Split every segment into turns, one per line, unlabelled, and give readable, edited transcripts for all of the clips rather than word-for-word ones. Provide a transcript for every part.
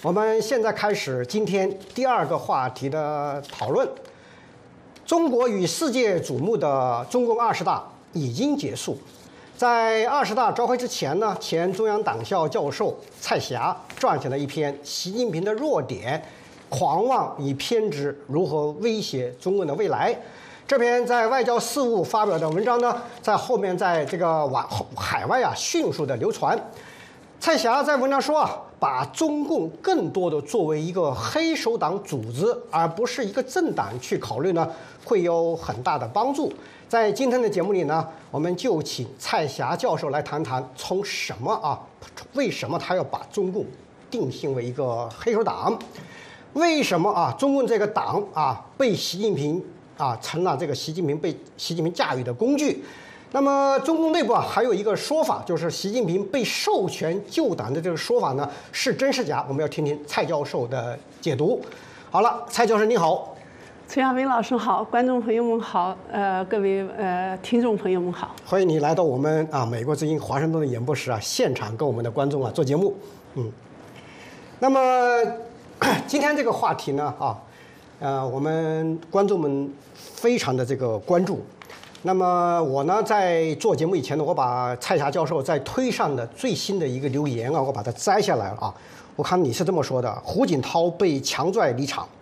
我们现在开始今天第二个话题的讨论。中国与世界瞩目的中共20大已经结束。在20大召开之前呢，前中央党校教授蔡霞撰写了一篇《习近平的弱点：狂妄与偏执如何威胁中共的未来》。这篇在外交事务发表的文章呢，在后面在这个海外迅速的流传。蔡霞在文章说把中共更多的作为一个黑手党组织，而不是一个政党去考虑呢，会有很大的帮助。在今天的节目里呢，我们就请蔡霞教授来谈谈为什么他要把中共定性为一个黑手党？为什么中共这个党被习近平成了这个习近平驾驭的工具？那么中共内部还有一个说法，就是习近平被授权救党的这个说法呢，是真是假？我们要听听蔡教授的解读。好了，蔡教授你好。
崔亚斌老师好，观众朋友们好，各位听众朋友们好，
欢迎你来到我们美国之音华盛顿的演播室现场跟我们的观众做节目。那么今天这个话题呢我们观众们非常的这个关注。那么我呢，在做节目以前呢，我把蔡霞教授在推上的最新的一个留言我把它摘下来了我看你是这么说的：胡锦涛被强拽离场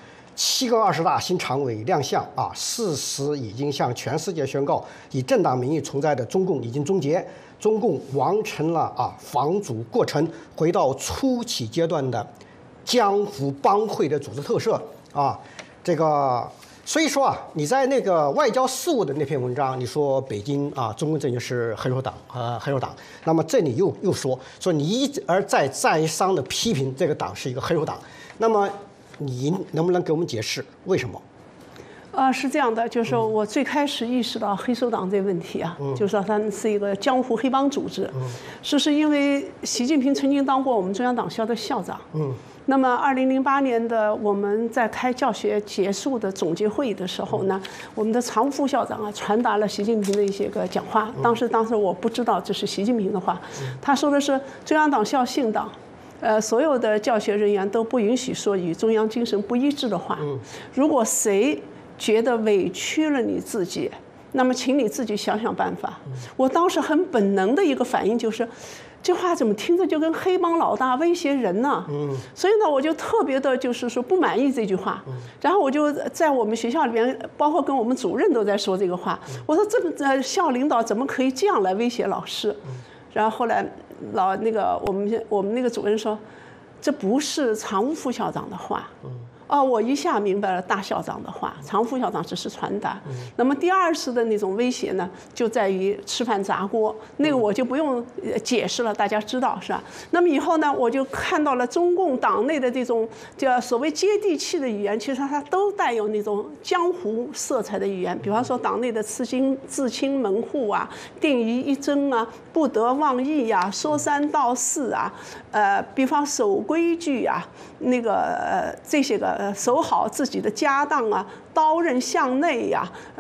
7个20大新常委亮相事实已经向全世界宣告，以政党名义存在的中共已经终结，中共完成了防阻过程，回到初期阶段的江湖帮会的组织特色这个。所以说你在那个外交事务的那篇文章，你说北京中共政权是黑手党黑手党。那么这里又说你一而再三的批评这个党是一个黑手党。那么你能不能给我们解释为什么？
是这样的，就是我最开始意识到黑手党这个问题就是说它是一个江湖黑帮组织。是因为习近平曾经当过我们中央党校的校长。那么2008年的我们在开教学结束的总结会议的时候呢，我们的常副校长传达了习近平的一些个讲话。当时我不知道这是习近平的话，他说的是中央党校信党。所有的教学人员都不允许说与中央精神不一致的话。如果谁觉得委屈了你自己，那么请你自己想想办法。我当时很本能的一个反应就是，这话怎么听着就跟黑帮老大威胁人呢？所以呢，我就特别的就是说不满意这句话。然后我就在我们学校里面，包括跟我们主任都在说这个话。我说校领导怎么可以这样来威胁老师？然后后来我们那个主任说，这不是常务副校长的话。我一下明白了大校长的话，常副校长只是传达。那么第二次的那种威胁呢，就在于吃饭砸锅，那个我就不用解释了，大家知道是吧？那么以后呢，我就看到了中共党内的这种叫所谓接地气的语言，其实它都带有那种江湖色彩的语言。比方说党内的自清门户定于一真不得妄议说三道四比方守规矩那个这些个守好自己的家当刀刃向内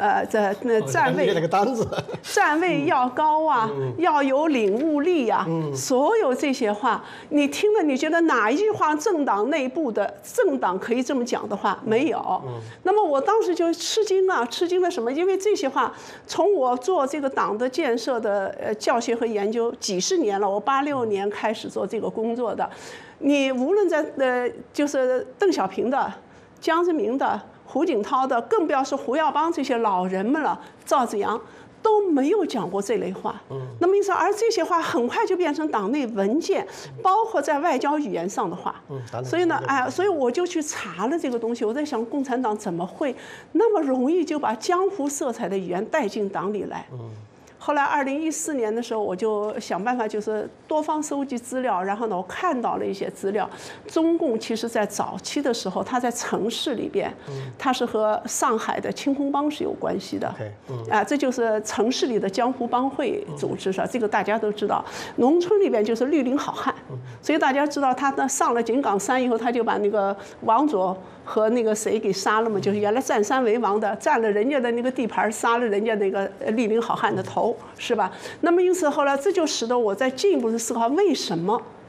站位要高要有领悟力所有这些话，你听了你觉得哪一句话政党内部的政党可以这么讲的话没有？那么我当时就吃惊了什么？因为这些话从我做这个党的建设的教学和研究几十年了，我86年开始做这个工作的。你无论在就是邓小平的、江泽民的、胡锦涛的，更不要说胡耀邦这些老人们了，赵紫阳都没有讲过这类话。那么因此，而这些话很快就变成党内文件，包括在外交语言上的话。所以呢，所以我就去查了这个东西。我在想，共产党怎么会那么容易就把江湖色彩的语言带进党里来？后来2014年的时候，我就想办法，就是多方收集资料，然后呢，我看到了一些资料。中共其实在早期的时候，它在城市里边，它是和上海的青红帮是有关系的。这就是城市里的江湖帮会组织上，这个大家都知道。农村里边就是绿林好汉，所以大家知道他上了井冈山以后，他就把那个王佐和那个谁给杀了嘛，就是原来占山为王的，占了人家的那个地盘，杀了人家那个绿林好汉的头，是吧？那么因此后来这就使得我在进一步的思考，为什么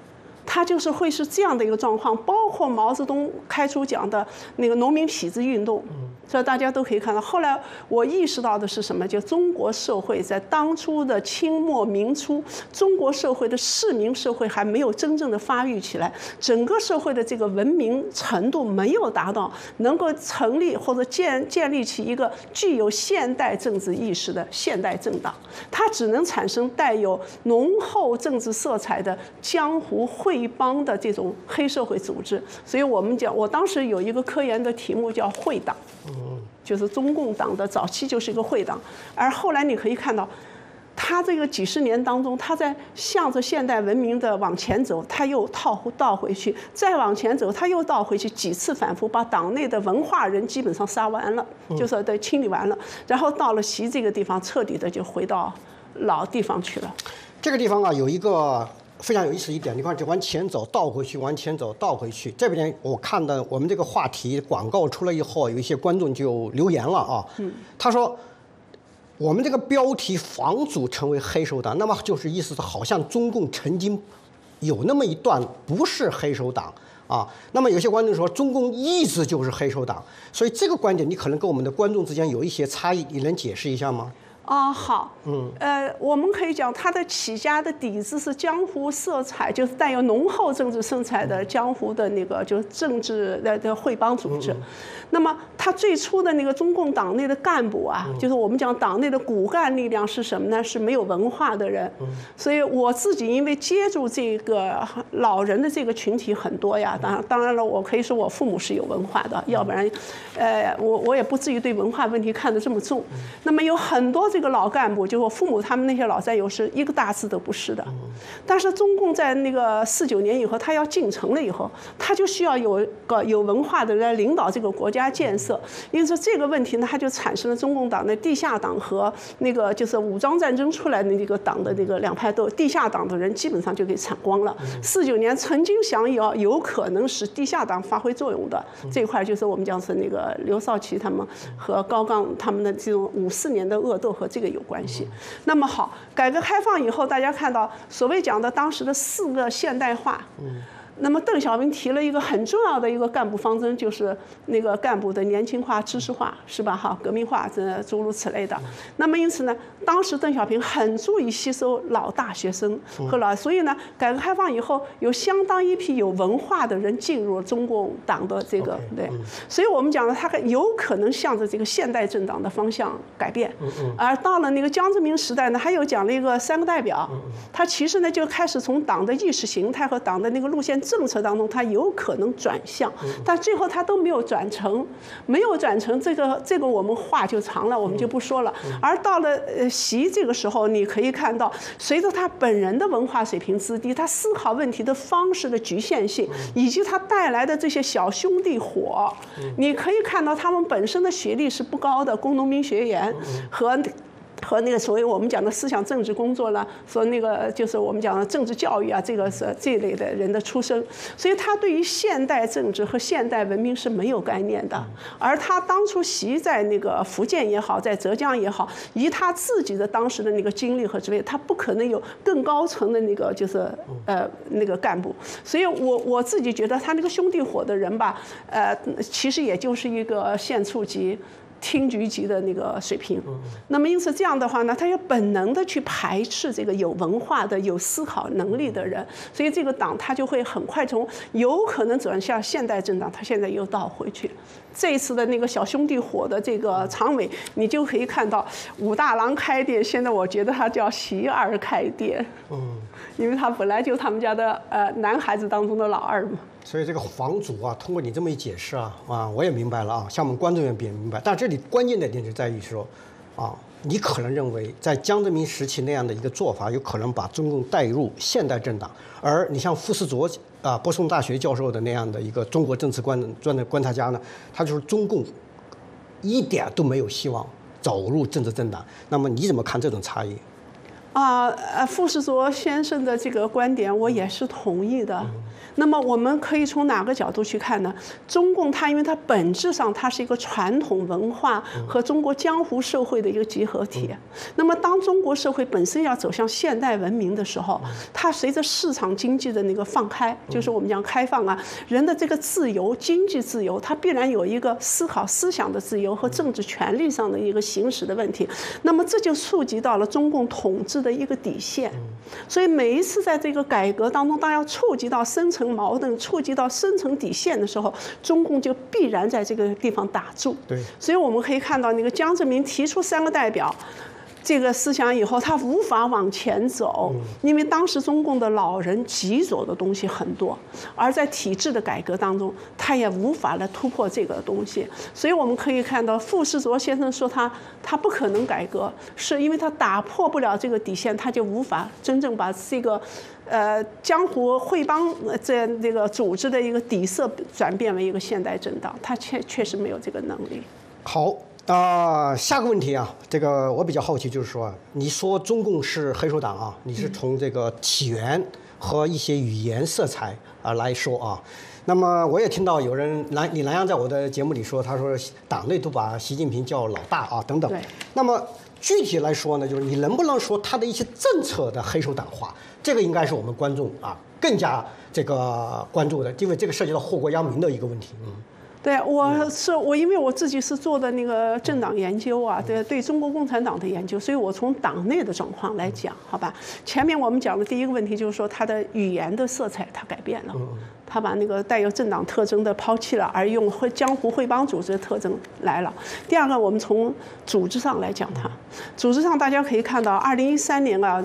它就是会是这样的一个状况，包括毛泽东开出讲的那个农民痞子运动，所以大家都可以看到。后来我意识到的是什么？就中国社会在当初的清末民初，中国社会的市民社会还没有真正的发育起来，整个社会的这个文明程度没有达到能够成立或者建立起一个具有现代政治意识的现代政党，它只能产生带有浓厚政治色彩的江湖会帮的这种黑社会组织。所以我们讲，我当时有一个科研的题目叫会党，就是中共党的早期就是一个会党，而后来你可以看到，他这个几十年当中，他在向着现代文明的往前走，他又倒回去，再往前走，他又倒回去，几次反复，把党内的文化人基本上杀完了，就是都清理完了，然后到了习这个地方，彻底的就回到老地方去了。
这个地方啊，有一个非常有意思一点，你看，就往前走，倒回去，往前走，倒回去。这边我看到我们这个话题广告出来以后，有一些观众就留言了啊，他说，我们这个标题房主成为黑手党，那么就是意思是好像中共曾经有那么一段不是黑手党啊。那么有些观众说中共一直就是黑手党，所以这个观点你可能跟我们的观众之间有一些差异，你能解释一下吗？
好，我们可以讲它的起家的底子是江湖色彩，就是带有浓厚政治色彩的江湖的那个就是政治的会帮组织。那么它最初的那个中共党内的干部啊，就是我们讲党内的骨干力量是什么呢？是没有文化的人。所以我自己因为接触这个老人的这个群体很多呀，当然了，我可以说我父母是有文化的，要不然，我也不至于对文化问题看得这么重。那么有很多这个老干部，就是我父母他们那些老战友是一个大字都不是的。但是中共在那个49年以后，他要进城了以后，他就需要有文化的人来领导这个国家建设。因此这个问题呢，它就产生了中共党的地下党和那个就是武装战争出来的那个党的那个两派斗。地下党的人基本上就给铲光了。49年曾经想要有可能使地下党发挥作用的这一块，就是我们讲是那个刘少奇他们和高岗他们的这种54年的恶斗和这个有关系。那么好，改革开放以后，大家看到所谓讲的当时的4个现代化。那么邓小平提了一个很重要的一个干部方针，就是那个干部的年轻化、知识化，是吧？哈，革命化，这诸如此类的。那么因此呢，当时邓小平很注意吸收老大学生和所以呢，改革开放以后，有相当一批有文化的人进入了中共党的这个对，所以我们讲了，他有可能向着这个现代政党的方向改变。而到了那个江泽民时代呢，还有讲了一个3个代表，他其实呢就开始从党的意识形态和党的那个路线政策当中，它有可能转向，但最后它都没有转成，这个我们话就长了，我们就不说了。而到了习这个时候，你可以看到，随着他本人的文化水平之低，他思考问题的方式的局限性，以及他带来的这些小兄弟伙，你可以看到他们本身的学历是不高的，工农民学员和那个所谓我们讲的思想政治工作了，说那个就是我们讲的政治教育啊，这个是这类的人的出身，所以他对于现代政治和现代文明是没有概念的。而他当初习在那个福建也好，在浙江也好，以他自己的当时的那个经历和职位，他不可能有更高层的那个就是那个干部。所以我自己觉得他那个兄弟伙的人吧，其实也就是一个县处级。厅局级的那个水平，那么因此这样的话呢，他要本能的去排斥这个有文化的、有思考能力的人，所以这个党他就会很快从有可能转向现代政党，他现在又倒回去。这一次的那个小兄弟伙的这个常委，你就可以看到武大郎开店，现在我觉得他叫习二开店，因为他本来就他们家的男孩子当中的老二嘛。
所以这个房主啊，通过你这么一解释啊，我也明白了啊，像我们观众也明白。但这里关键的点就在于说，你可能认为在江泽民时期那样的一个做法，有可能把中共带入现代政党，而你像傅斯卓波士顿大学教授的那样的一个中国政治观察家呢，他就是中共一点都没有希望走入政治政党。那么你怎么看这种差异？
傅士卓先生的这个观点我也是同意的。那么我们可以从哪个角度去看呢？中共因为它本质上它是一个传统文化和中国江湖社会的一个集合体。那么当中国社会本身要走向现代文明的时候，它随着市场经济的那个放开，就是我们讲开放啊，人的这个自由、经济自由，它必然有一个思考思想的自由和政治权利上的一个行使的问题。那么这就触及到了中共统治的一个底线。所以每一次在这个改革当中，当要触及到深层矛盾、触及到深层底线的时候，中共就必然在这个地方打住。
对，
所以我们可以看到，那个江泽民提出3个代表这个思想以后，他无法往前走，因为当时中共的老人极左的东西很多，而在体制的改革当中，他也无法来突破这个东西。所以我们可以看到，傅士卓先生说他不可能改革，是因为他打破不了这个底线，他就无法真正把这个江湖会帮这个组织的一个底色转变为一个现代政党，他确实没有这个能力。
好。下个问题啊，这个我比较好奇，就是说，你说中共是黑手党啊，你是从这个起源和一些语言色彩来说啊。那么我也听到有人李南阳在我的节目里说，他说党内都把习近平叫老大啊等等。那么具体来说呢，就是你能不能说他的一些政策的黑手党化？这个应该是我们观众更加这个关注的，因为这个涉及到祸国殃民的一个问题。
对，因为我自己是做的那个政党研究啊，对中国共产党的研究，所以我从党内的状况来讲，好吧。前面我们讲的第一个问题就是说，它的语言的色彩它改变了，它把那个带有政党特征的抛弃了，而用江湖会帮组织的特征来了。第二个，我们从组织上来讲它，组织上大家可以看到，2013年啊，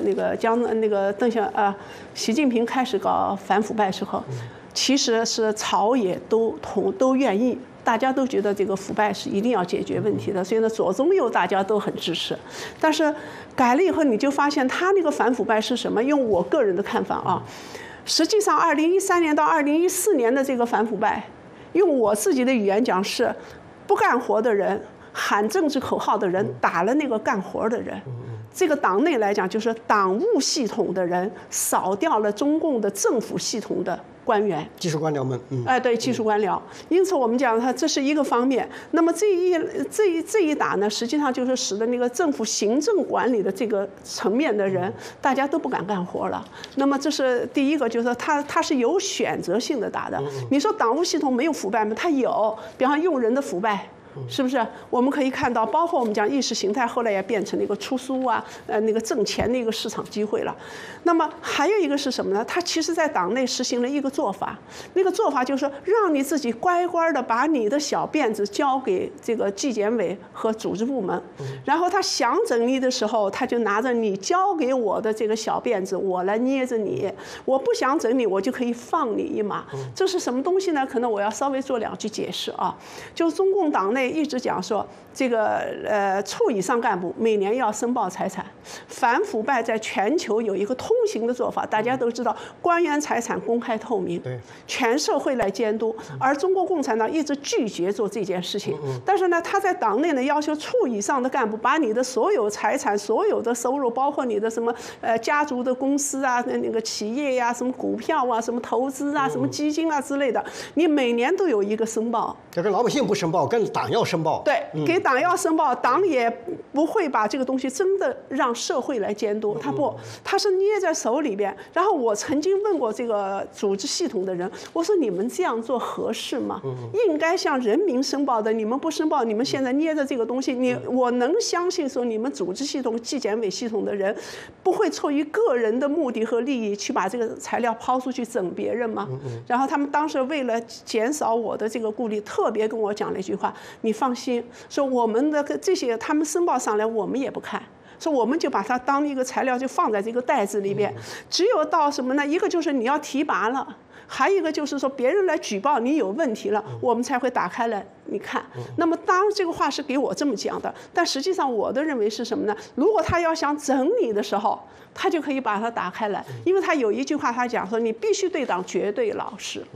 习近平开始搞反腐败时候。其实是朝野都愿意，大家都觉得这个腐败是一定要解决问题的，所以呢，左中右大家都很支持。但是改了以后，你就发现他那个反腐败是什么？用我个人的看法啊，实际上2013年到2014年的这个反腐败，用我自己的语言讲是不干活的人、喊政治口号的人打了那个干活的人。这个党内来讲，就是党务系统的人扫掉了中共的政府系统的官员、
技术官僚们。
对，技术官僚。因此我们讲这是一个方面。那么这一打呢，实际上就是使得那个政府行政管理的这个层面的人，大家都不敢干活了。那么这是第一个，就是说他是有选择性的打的。你说党务系统没有腐败吗？它有，比方用人的腐败。是不是？我们可以看到，包括我们讲意识形态，后来也变成了一个出租啊，那个挣钱的一个市场机会了。那么还有一个是什么呢？他其实在党内实行了一个做法，那个做法就是让你自己乖乖的把你的小辫子交给这个纪检委和组织部门，然后他想整你的时候，他就拿着你交给我的这个小辫子，我来捏着你；我不想整你，我就可以放你一马。这是什么东西呢？可能我要稍微做2句解释啊，就是中共党内一直讲说，这个处以上干部每年要申报财产，反腐败在全球有一个通行的做法，大家都知道，官员财产公开透明，全社会来监督。而中国共产党一直拒绝做这件事情，但是呢，他在党内呢要求处以上的干部把你的所有财产、所有的收入，包括你的什么家族的公司啊、那个企业呀、什么股票啊、什么投资啊、什么基金啊之类的，你每年都有一个申报。
这跟老百姓不申报，跟党要申报。
对，给党要申报，党也不会把这个东西真的让社会来监督，他是捏在手里边。然后我曾经问过这个组织系统的人，我说你们这样做合适吗？应该向人民申报的，你们不申报，你们现在捏着这个东西，我能相信说你们组织系统、纪检委系统的人不会出于个人的目的和利益去把这个材料抛出去整别人吗？然后他们当时为了减少我的这个顾虑，特别跟我讲了一句话：你放心，说我们的这些他们申报上来，我们也不看。说我们就把它当一个材料，就放在这个袋子里边。只有到什么呢？一个就是你要提拔了，还有一个就是说别人来举报你有问题了，我们才会打开来你看。那么当然这个话是给我这么讲的，但实际上我的认为是什么呢？如果他要想整你的时候，他就可以把它打开来，因为他有一句话他讲说，你必须对党绝对老实。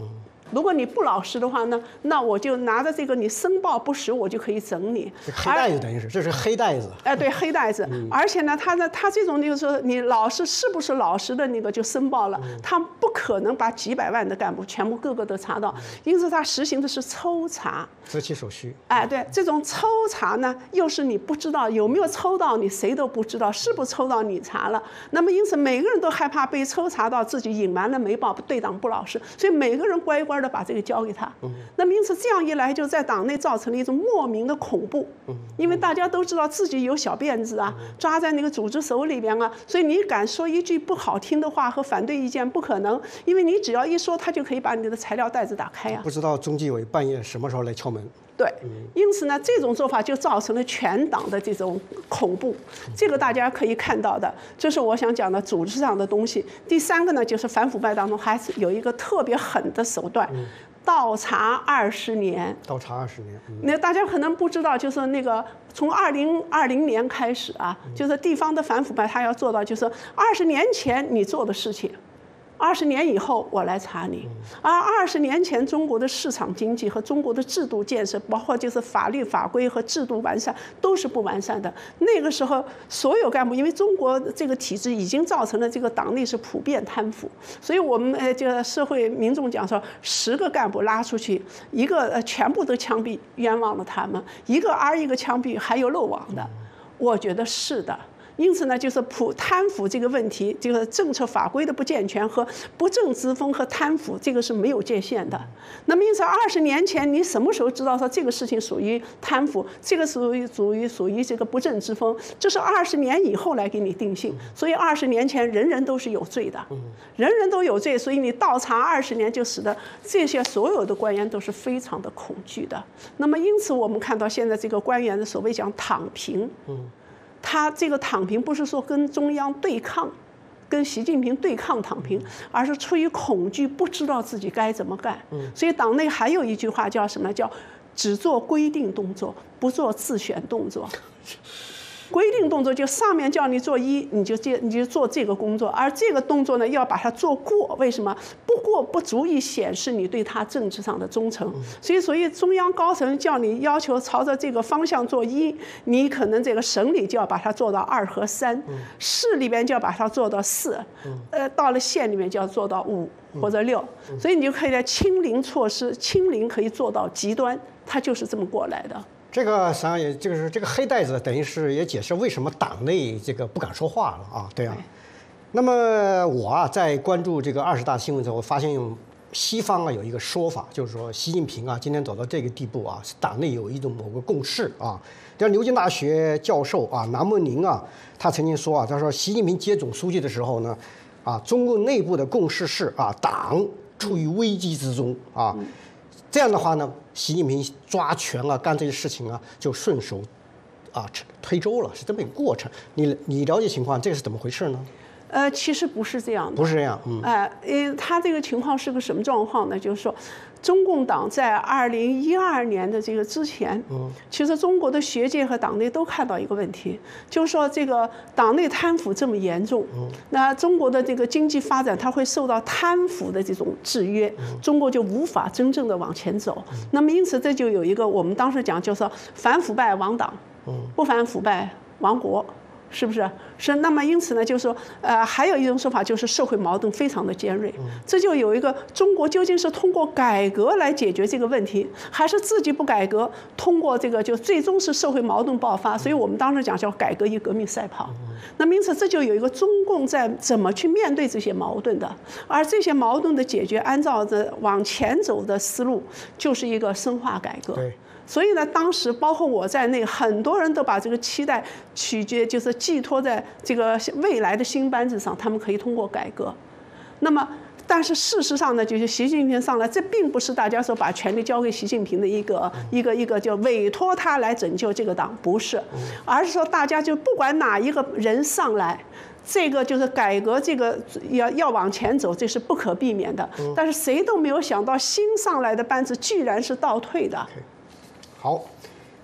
如果你不老实的话呢，那我就拿着这个你申报不实，我就可以整你。
黑袋子等于是，这是黑袋子。
对，黑袋子。而且呢，他这种就是说你老实是不是老实的那个就申报了，他不可能把几百万的干部全部个个都查到，因此他实行的是抽查。
择其所需。
对，这种抽查呢，又是你不知道有没有抽到你，谁都不知道是不是抽到你查了。那么因此每个人都害怕被抽查到自己隐瞒了没报，对党不老实，所以每个人乖乖的把这个交给他。那么因此这样一来，就在党内造成了一种莫名的恐怖。因为大家都知道自己有小辫子啊，抓在那个组织手里边啊，所以你敢说一句不好听的话和反对意见不可能，因为你只要一说，他就可以把你的材料袋子打开啊。
不知道中纪委半夜什么时候来敲门。
对，因此呢，这种做法就造成了全党的这种恐怖，这个大家可以看到的，这是我想讲的组织上的东西。第三个呢，就是反腐败当中还是有一个特别狠的手段，倒查20年。
倒查20年。
那大家可能不知道，就是那个从2020年开始啊，就是地方的反腐败，他要做到就是20年前你做的事情。20年以后我来查你，而20年前中国的市场经济和中国的制度建设，包括就是法律法规和制度完善，都是不完善的。那个时候，所有干部，因为中国这个体制已经造成了这个党内是普遍贪腐，所以我们这个社会民众讲说，10个干部拉出去，一个全部都枪毙，冤枉了他们；一个一个枪毙，还有漏网的。我觉得是的。因此呢，就是贪腐这个问题，这个政策法规的不健全和不正之风和贪腐，这个是没有界限的。那么因此，20年前你什么时候知道说这个事情属于贪腐，这个属于这个不正之风？这是20年以后来给你定性。所以20年前人人都是有罪的，人人都有罪，所以你倒查20年，就使得这些所有的官员都是非常的恐惧的。那么因此我们看到现在这个官员的所谓讲躺平，他这个躺平不是说跟中央对抗，跟习近平对抗躺平，而是出于恐惧，不知道自己该怎么干。所以党内还有一句话叫什么？叫只做规定动作，不做自选动作。规定动作就上面叫你做一，你就做这个工作，而这个动作呢要把它做过。为什么？不过不足以显示你对他政治上的忠诚。所以中央高层叫你要求朝着这个方向做一，你可能这个省里就要把它做到2和3，市里边就要把它做到4，到了县里面就要做到5或者6。所以你就可以在清零措施，清零可以做到极端，它就是这么过来的。
这个实际上也就是这个黑袋子，等于是也解释为什么党内这个不敢说话了啊，对啊。那么我在关注这个20大新闻的时候，我发现西方有一个说法，就是说习近平今天走到这个地步是党内有一种某个共识啊。像牛津大学教授南梦宁他曾经说他说习近平接总书记的时候呢，中共内部的共识是党处于危机之中这样的话呢，习近平抓权干这些事情就顺手推舟了，是这么一个过程。你了解情况，这个是怎么回事呢？
其实不是这样的，
不是这样，
他这个情况是个什么状况呢？就是说，中共党在2012年的这个之前，其实中国的学界和党内都看到一个问题，就是说这个党内贪腐这么严重，那中国的这个经济发展它会受到贪腐的这种制约，中国就无法真正的往前走。那么因此这就有一个我们当时讲，就是说反腐败亡党，不反腐败亡国。是不是？是。那么因此呢，就是说，还有一种说法就是社会矛盾非常的尖锐，这就有一个中国究竟是通过改革来解决这个问题，还是自己不改革，通过这个就最终是社会矛盾爆发。所以我们当时讲叫改革与革命赛跑。那么因此这就有一个中共在怎么去面对这些矛盾的，而这些矛盾的解决，按照着往前走的思路，就是一个深化改革。
对。
所以呢，当时包括我在内，很多人都把这个期待就是寄托在这个未来的新班子上，他们可以通过改革。那么，但是事实上呢，就是习近平上来，这并不是大家说把权力交给习近平的一个就委托他来拯救这个党，不是，而是说大家就不管哪一个人上来。这个就是改革，这个要往前走，这是不可避免的。但是谁都没有想到，新上来的班子居然是倒退的。
好，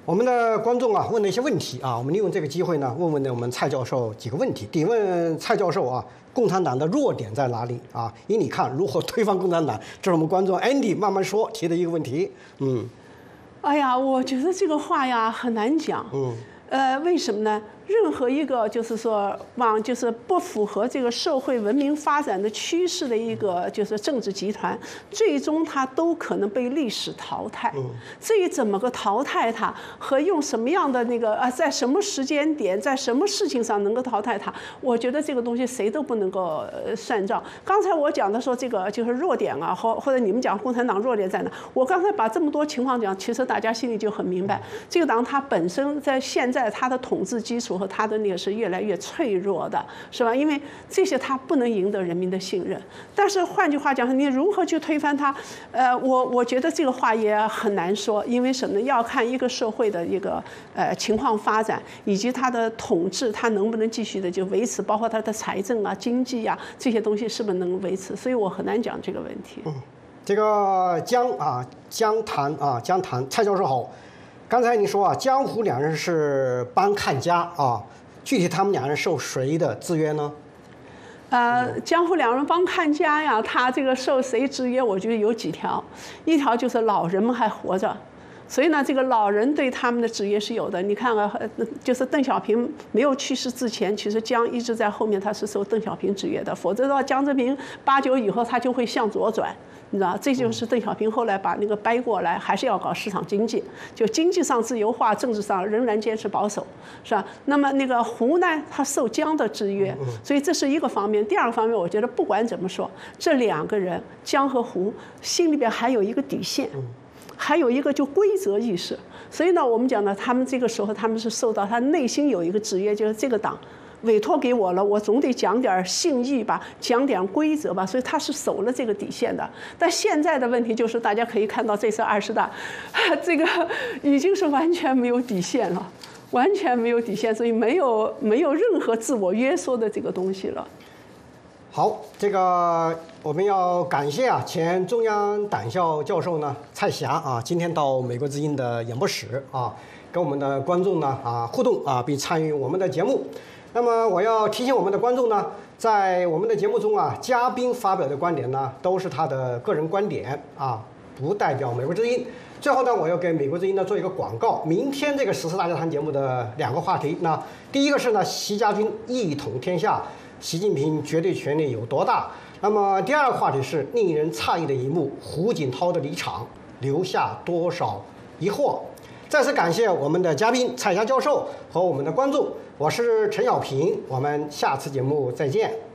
我们的观众啊问了一些问题啊，我们利用这个机会呢，问问我们蔡教授几个问题。第一问蔡教授啊，共产党的弱点在哪里啊？依你看如何推翻共产党？这是我们观众 Andy 慢慢说提的一个问题。
哎呀，我觉得这个话呀很难讲。为什么呢？任何一个就是说就是不符合这个社会文明发展的趋势的一个就是政治集团，最终它都可能被历史淘汰。至于怎么个淘汰它，和用什么样的那个在什么时间点，在什么事情上能够淘汰它，我觉得这个东西谁都不能够算账。刚才我讲的说这个就是弱点啊，或者你们讲共产党弱点在哪？我刚才把这么多情况讲，其实大家心里就很明白，这个党它本身在现在它的统治基础和它的那个是越来越脆弱的，是吧？因为这些它不能赢得人民的信任。但是换句话讲，你如何去推翻它？我觉得这个话也很难说，因为什么呢？要看一个社会的一个情况发展，以及它的统治它能不能继续的就维持，包括它的财政啊、经济啊这些东西是不是能维持？所以我很难讲这个问题。
这个江潭蔡教授好。刚才你说啊，江湖两人是帮看家啊，具体他们两人受谁的制约呢？
江湖两人帮看家呀，他这个受谁制约？我觉得有几条，一条就是老人们还活着。所以呢，这个老人对他们的制约是有的。你看啊，就是邓小平没有去世之前，其实江一直在后面，他是受邓小平制约的。否则的话，江泽民89以后他就会向左转，你知道，这就是邓小平后来把那个掰过来，还是要搞市场经济，就经济上自由化，政治上仍然坚持保守，是吧？那么那个胡呢，他受江的制约，所以这是一个方面。第二个方面，我觉得不管怎么说，这两个人江和胡心里边还有一个底线。还有一个就规则意识，所以呢，我们讲呢，他们这个时候他们是受到他内心有一个制约，就是这个党委托给我了，我总得讲点信义吧，讲点规则吧，所以他是守了这个底线的。但现在的问题就是，大家可以看到这次20大，这个已经是完全没有底线了，完全没有底线，所以没有任何自我约束的这个东西了。
好，这个我们要感谢啊，前中央党校教授呢蔡霞啊，今天到美国之音的演播室啊，跟我们的观众呢互动啊，并参与我们的节目。那么我要提醒我们的观众呢，在我们的节目中啊，嘉宾发表的观点呢都是他的个人观点啊，不代表美国之音。最后呢，我要给美国之音呢做一个广告，明天这个时事大家谈节目的2个话题，那第一个是呢，习家军一统天下。习近平绝对权力有多大？那么第二个话题是令人诧异的一幕：胡锦涛的离场留下多少疑惑？再次感谢我们的嘉宾蔡霞教授和我们的观众，我是陈小平，我们下次节目再见。